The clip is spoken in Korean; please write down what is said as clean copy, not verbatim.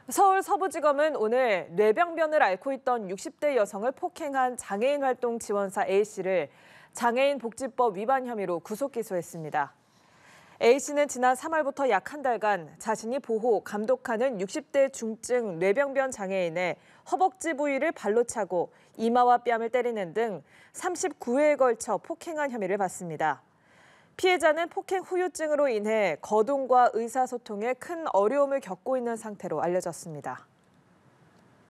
서울 서부지검은 오늘 뇌병변을 앓고 있던 60대 여성을 폭행한 장애인 활동 지원사 A씨를 장애인 복지법 위반 혐의로 구속 기소했습니다. A씨는 지난 3월부터 약 한 달간 자신이 보호, 감독하는 60대 중증 뇌병변 장애인의 허벅지 부위를 발로 차고 이마와 뺨을 때리는 등 39회에 걸쳐 폭행한 혐의를 받습니다. 피해자는 폭행 후유증으로 인해 거동과 의사소통에 큰 어려움을 겪고 있는 상태로 알려졌습니다.